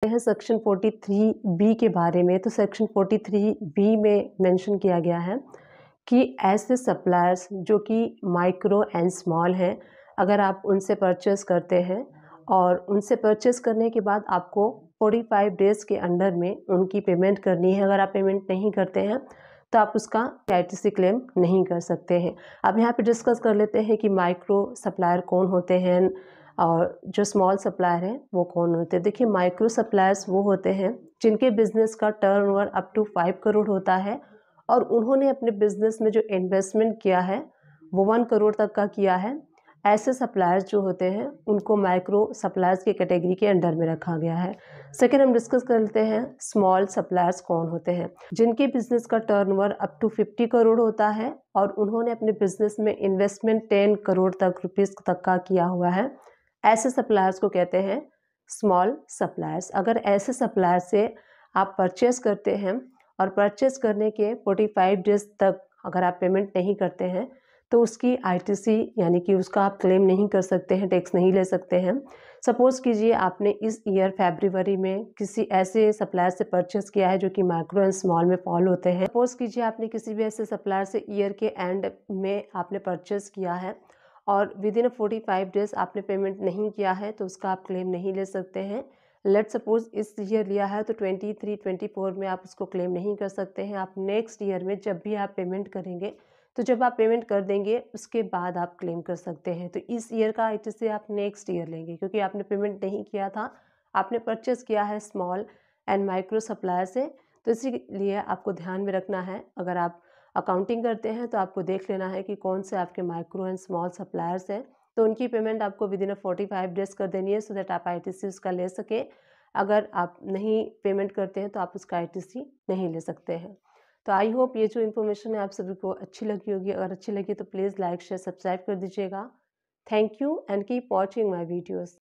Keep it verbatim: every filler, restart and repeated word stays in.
हैं section forty three B के बारे में, तो सेक्शन फोर्टी थ्री बी में मेंशन किया गया है कि ऐसे सप्लायर्स जो कि माइक्रो एंड स्मॉल हैं, अगर आप उनसे परचेस करते हैं और उनसे परचेस करने के बाद आपको फोर्टी फाइव डेज़ के अंडर में उनकी पेमेंट करनी है। अगर आप पेमेंट नहीं करते हैं तो आप उसका आईटीसी क्लेम नहीं कर सकते हैं। अब यहाँ पे डिस्कस कर लेते हैं कि माइक्रो सप्लायर कौन होते हैं और जो स्मॉल सप्लायर हैं वो कौन होते हैं। देखिए, माइक्रो सप्लायर्स वो होते हैं जिनके बिजनेस का turnover up to five crore होता है और उन्होंने अपने बिजनेस में जो इन्वेस्टमेंट किया है वो वन करोड़ तक का किया है। ऐसे सप्लायर्स जो होते हैं उनको माइक्रो सप्लायर्स की कैटेगरी के अंडर में रखा गया है। सेकेंड, हम डिस्कस कर लेते हैं स्मॉल सप्लायर्स कौन होते हैं। जिनके बिजनेस का turnover up to fifty crore होता है और उन्होंने अपने बिजनेस में इन्वेस्टमेंट टेन करोड़ तक रुपीज़ तक का किया हुआ है, ऐसे सप्लायर्स को कहते हैं स्मॉल सप्लायर्स। अगर ऐसे सप्लायर से आप परचेस करते हैं और परचेस करने के फोर्टी फाइव डेज तक अगर आप पेमेंट नहीं करते हैं तो उसकी आईटीसी यानी कि उसका आप क्लेम नहीं कर सकते हैं, टैक्स नहीं ले सकते हैं। सपोज़ कीजिए आपने इस ईयर फरवरी में किसी ऐसे सप्लायर से परचेस किया है जो कि माइक्रो एंड स्मॉल में फॉल होते हैं। सपोज़ कीजिए आपने किसी भी ऐसे सप्लायर से ईयर के एंड में आपने परचेस किया है और within forty five days आपने पेमेंट नहीं किया है तो उसका आप क्लेम नहीं ले सकते हैं। लेट सपोज इस ईयर लिया है तो ट्वेंटी थ्री ट्वेंटी फोर में आप उसको क्लेम नहीं कर सकते हैं। आप नेक्स्ट ईयर में जब भी आप पेमेंट करेंगे तो जब आप पेमेंट कर देंगे उसके बाद आप क्लेम कर सकते हैं। तो इस ईयर का आईटीसी आप नेक्स्ट ईयर लेंगे क्योंकि आपने पेमेंट नहीं किया था, आपने परचेस किया है स्मॉल एंड माइक्रो सप्लायर से। तो इसीलिए आपको ध्यान में रखना है, अगर आप अकाउंटिंग करते हैं तो आपको देख लेना है कि कौन से आपके माइक्रो एंड स्मॉल सप्लायर्स हैं, तो उनकी पेमेंट आपको within forty five days कर देनी है सो दैट आप आईटीसी उसका ले सके। अगर आप नहीं पेमेंट करते हैं तो आप उसका आईटीसी नहीं ले सकते हैं। तो आई होप ये जो इन्फॉर्मेशन है आप सभी को अच्छी लगी होगी। अगर अच्छी लगी तो प्लीज़ लाइक शेयर सब्सक्राइब कर दीजिएगा। Thank you and keep watching my videos.